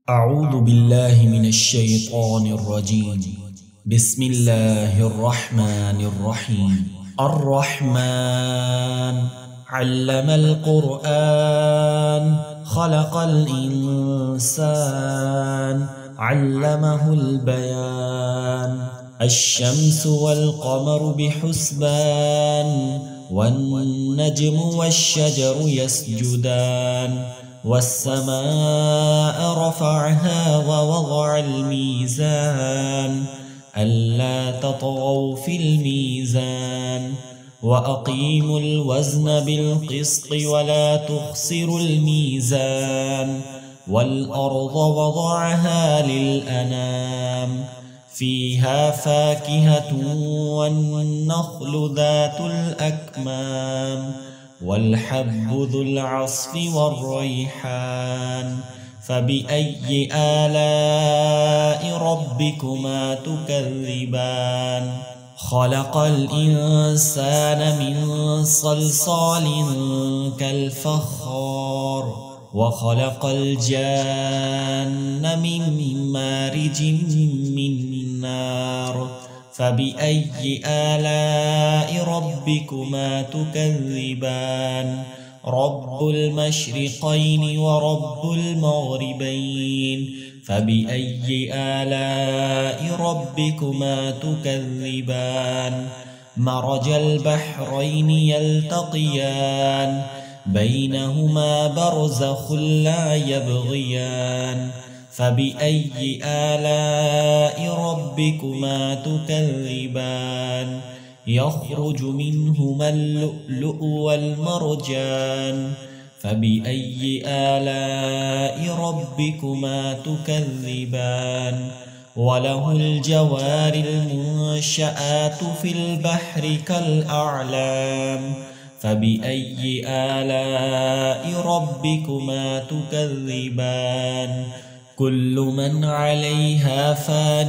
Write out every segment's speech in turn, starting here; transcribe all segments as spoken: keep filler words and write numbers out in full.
أعوذ بالله من الشيطان الرجيم. بسم الله الرحمن الرحيم. الرحمن علم القرآن خلق الإنسان علمه البيان. الشمس والقمر بحسبان والنجم والشجر يسجدان والسماء رفعها ووضع الميزان ألا تطغوا في الميزان وأقيموا الوزن بالقسط ولا تخسروا الميزان والأرض وضعها للأنام فيها فاكهة والنخل ذات الأكمام والحب ذو العصف والريحان. فبأي آلاء ربكما تكذبان؟ خلق الإنسان من صلصال كالفخار وخلق الجان من مارج من نار. فبأي آلاء ربكما تكذبان؟ رب المشرقين ورب المغربين. فبأي آلاء ربكما تكذبان؟ مرج البحرين يلتقيان بينهما برزخ لا يبغيان. فبأي آلاء ربكما تكذبان؟ يخرج منهما اللؤلؤ والمرجان. فبأي آلاء ربكما تكذبان؟ وله الجوار المنشآت في البحر كالأعلام. فبأي آلاء ربكما تكذبان؟ كل من عليها فان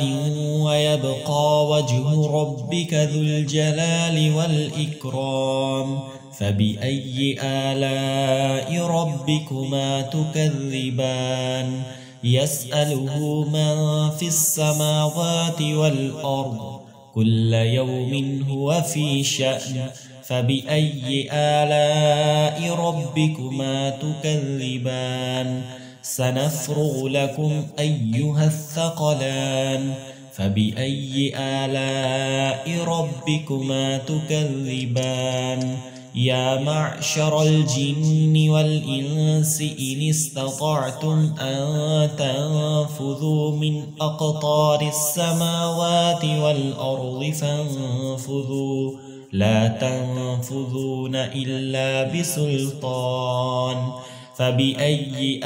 ويبقى وجه ربك ذو الجلال والإكرام. فبأي آلاء ربكما تكذبان؟ يسأله من في السماوات والأرض كل يوم هو في شأن. فبأي آلاء ربكما تكذبان؟ سنفرغ لكم أيها الثقلان. فبأي آلاء ربكما تكذبان؟ يا معشر الجن والإنس إن استطعتم أن تنفذوا من أقطار السماوات والأرض فانفذوا لا تنفذون إلا بسلطان. فبأي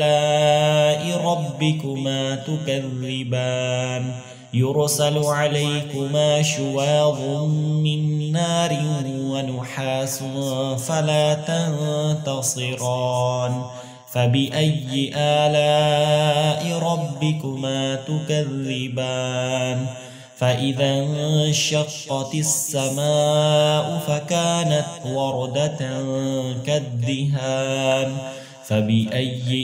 آلاء ربكما تكذبان؟ يرسل عليكما شواظ من نار ونحاس فلا تنتصران. فبأي آلاء ربكما تكذبان؟ فإذا انشقت السماء فكانت وردة كالدهان. فبأي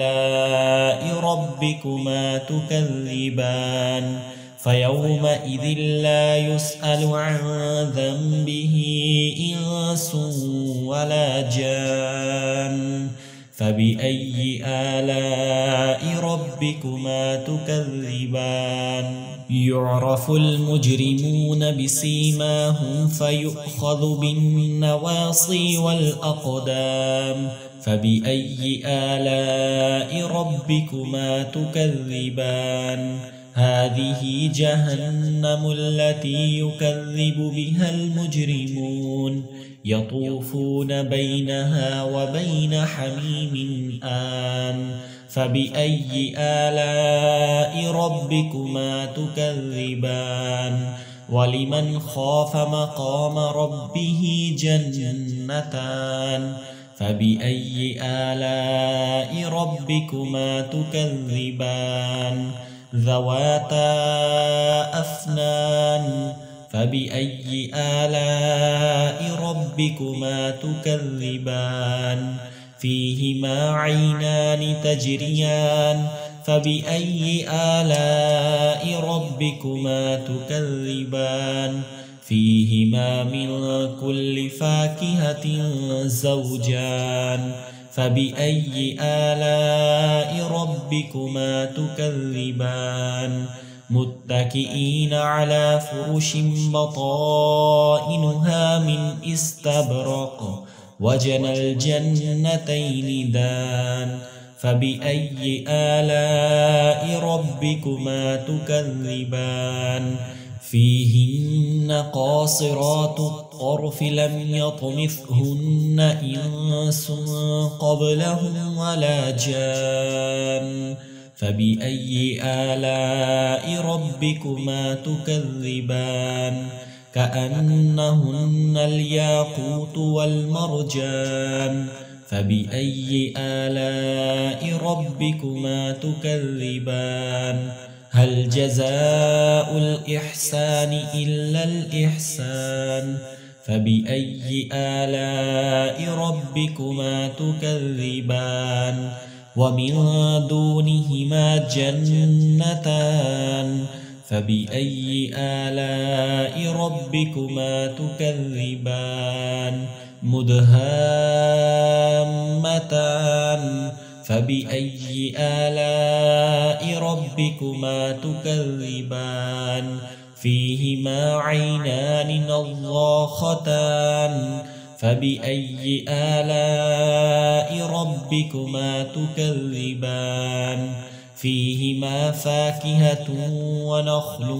آلاء ربكما تكذبان؟ فيومئذ لا يسأل عن ذنبه إنس ولا جان. فبأي آلاء ربكما تكذبان؟ يعرف المجرمون بسيماهم فيؤخذ بالنواصي والأقدام. فبأي آلاء ربكما تكذبان؟ هذه جهنم التي يكذب بها المجرمون يطوفون بينها وبين حميم آن. فبأي آلاء ربكما تكذبان؟ ولمن خاف مقام ربه جنتان. فبأي آلاء ربكما تكذبان؟ ذواتا أفنان. فبأي آلاء ربكما تكذبان؟ فيهما عينان تجريان فبأي آلاء ربكما تكذبان فيهما من كل فاكهة زوجان فبأي آلاء ربكما تكذبان متكئين على فرش بطائنها من استبرق وجنى الجنتين دان فبأي آلاء ربكما تكذبان فيهن قاصرات الطرف لم يطمثهن إنس قبلهم ولا جان فبأي آلاء ربكما تكذبان كأنهن الياقوت والمرجان فبأي آلاء ربكما تكذبان هل جزاء الإحسان إلا الإحسان فبأي آلاء ربكما تكذبان ومن دونهما جنتان فبأي آلاء ربكما تكذبان مدهامتان فبأي آلاء ربكما تكذبان فيهما عينان نضاختان فبأي آلاء ربكما تكذبان فيهما فاكهة ونخل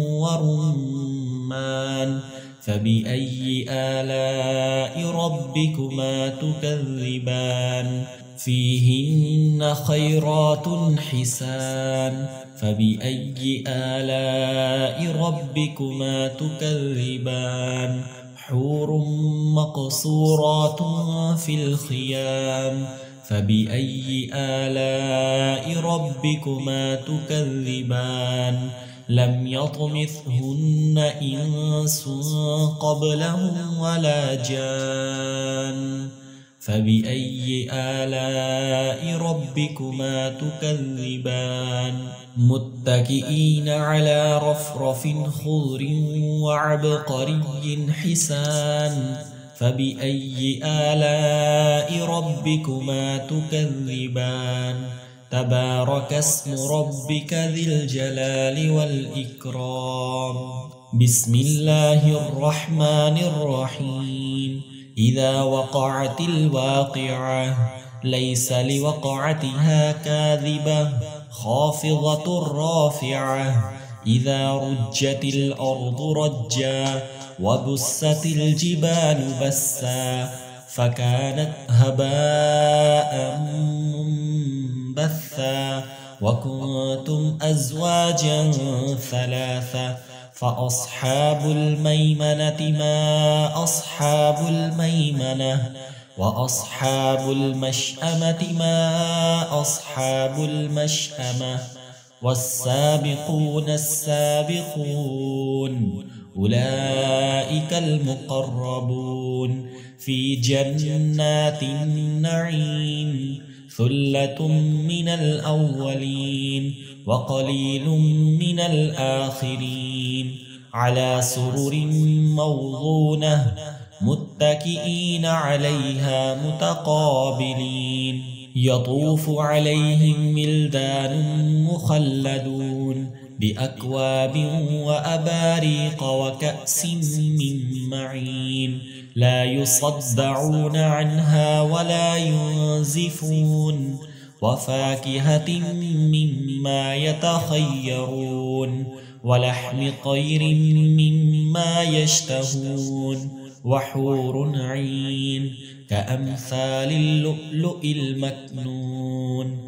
ورمان فبأي آلاء ربكما تكذبان فيهن خيرات حسان فبأي آلاء ربكما تكذبان حور مقصورات في الخيام فبأي آلاء ربكما تكذبان لم يطمثهن إنس قبلهم ولا جان فبأي آلاء ربكما تكذبان متكئين على رفرف خضر وعبقري حسان فبأي آلاء ربكما تكذبان تبارك اسم ربك ذي الجلال والإكرام بسم الله الرحمن الرحيم إذا وقعت الواقعة ليس لوقعتها كاذبة خافضة رافعة إذا رجت الأرض رجا وبست الجبال بسا فكانت هباء منبثا وكنتم أزواجا ثلاثة فأصحاب الميمنة ما أصحاب الميمنة وأصحاب المشأمة ما أصحاب المشأمة والسابقون السابقون أولئك المقربون في جنات النعيم ثلة من الأولين وقليل من الآخرين على سرر موضونة متكئين عليها متقابلين يطوف عليهم ولدان مخلدون بأكواب وأباريق وكأس من معين لا يصدعون عنها ولا ينزفون وفاكهة مما يتخيرون ولحم طير مما يشتهون وحور عين كأمثال اللؤلؤ المكنون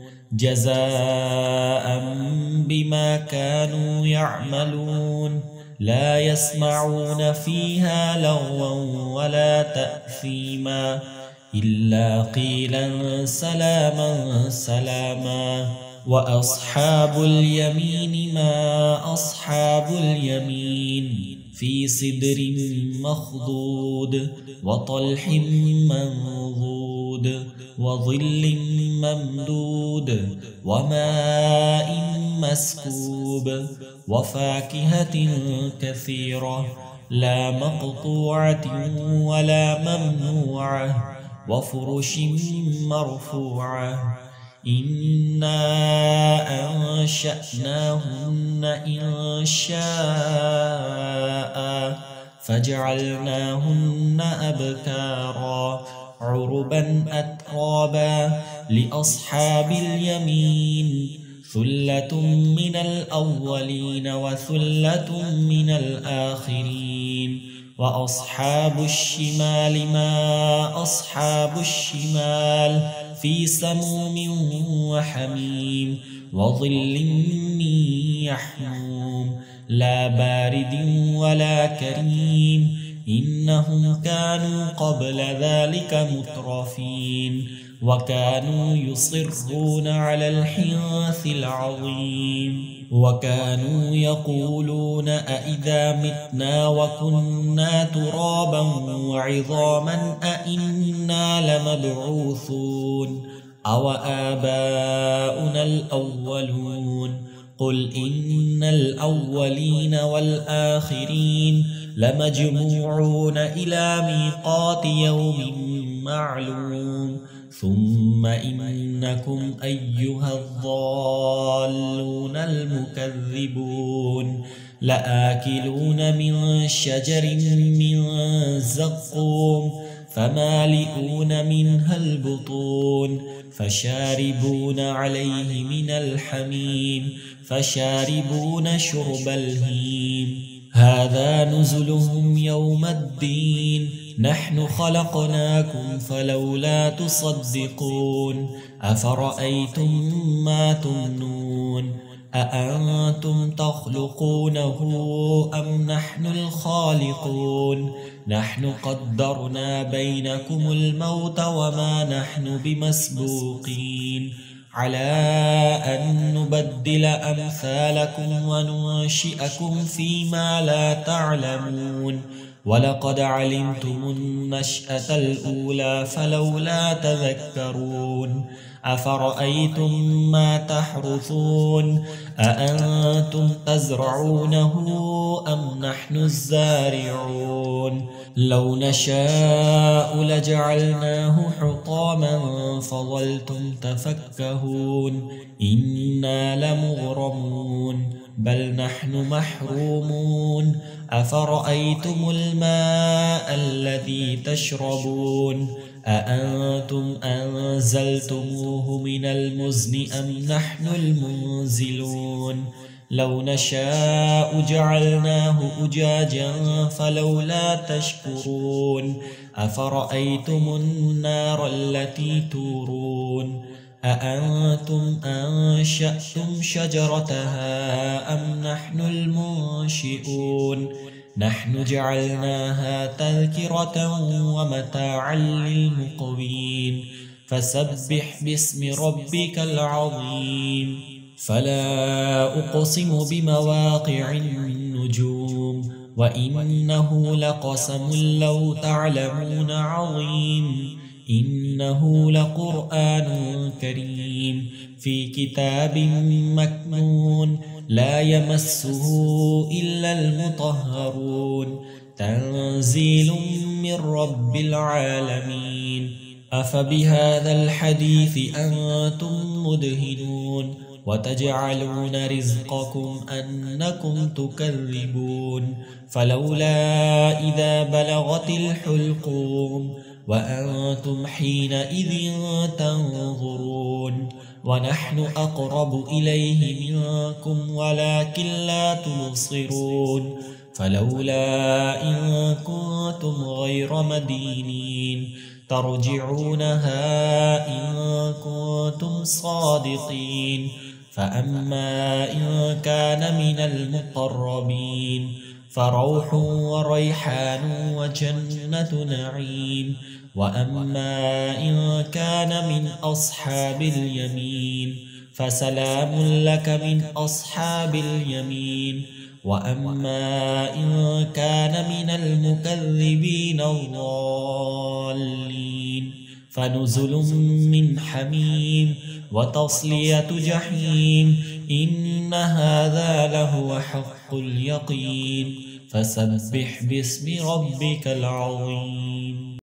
جزاء بما كانوا يعملون لا يسمعون فيها لغوا ولا تأثيما إلا قيلا سلاما سلاما وأصحاب اليمين ما أصحاب اليمين في سدر مخضود وطلح منضود وظل ممدود وماء مسكوب وفاكهة كثيرة لا مقطوعة ولا ممنوعة وفرش مرفوعة إنا أنشأناهن إن شاء فجعلناهن أبكارا عربا أترابا لأصحاب اليمين ثلة من الأولين وثلة من الآخرين وأصحاب الشمال ما أصحاب الشمال في سموم وحميم وظل من يحموم لا بارد ولا كريم إنهم كانوا قبل ذلك مترفين وكانوا يصرون على الحنث العظيم وكانوا يقولون أئذا متنا وكنا ترابا وعظاما أئنا لمبعوثون أو آباؤنا الأولون قل إن الأولين والآخرين لمجموعون إلى ميقات يوم معلوم ثم إنكم أيها الضالون المكذبون لآكلون من شجر من زقوم فمالئون منها البطون فشاربون عليه من الحميم فشاربون شرب الهيم هذا نزلهم يوم الدين نحن خلقناكم فلولا تصدقون أفرأيتم ما تمنون أأنتم تخلقونه أم نحن الخالقون نحن قدرنا بينكم الموت وما نحن بمسبوقين على أن نبدل أمثالكم وننشئكم فيما لا تعلمون ولقد علمتم النشأة الأولى فلولا تذكرون أفرأيتم ما تحرثون أأنتم تزرعونه أم نحن الزارعون لو نشاء لجعلناه حطاما فظلتم تفكهون إنا لمغرمون بل نحن محرومون أفرأيتم الماء الذي تشربون أأنتم أنزلتموه من المزن أم نحن المنزلون لو نشاء جعلناه أجاجا فلولا تشكرون أفرأيتم النار التي تورون أأنتم أنشأتم شجرتها أم نحن المنشئون نحن جعلناها تذكرة ومتاعا للمقوين فسبح باسم ربك العظيم فلا أقسم بمواقع النجوم وإنه لقسم لو تعلمون عظيم إنه لقرآن كريم في كتاب مكنون لا يمسه إلا المطهرون تنزيل من رب العالمين أفبهذا الحديث أنتم مدهنون وتجعلون رزقكم أنكم تكذبون فلولا إذا بلغت الحلقوم وأنتم حينئذ تنظرون ونحن أقرب إليه منكم ولكن لا تبصرون فلولا إن كنتم غير مدينين ترجعونها إن كنتم صادقين فأما إن كان من المقربين فروح وريحان وجنة نعيم وأما إن كان من أصحاب اليمين فسلام لك من أصحاب اليمين وأما إن كان من المكذبين الضالين فنزل من حميم وتصلية جحيم إن هذا لهو حق اليقين فسبح باسم ربك العظيم.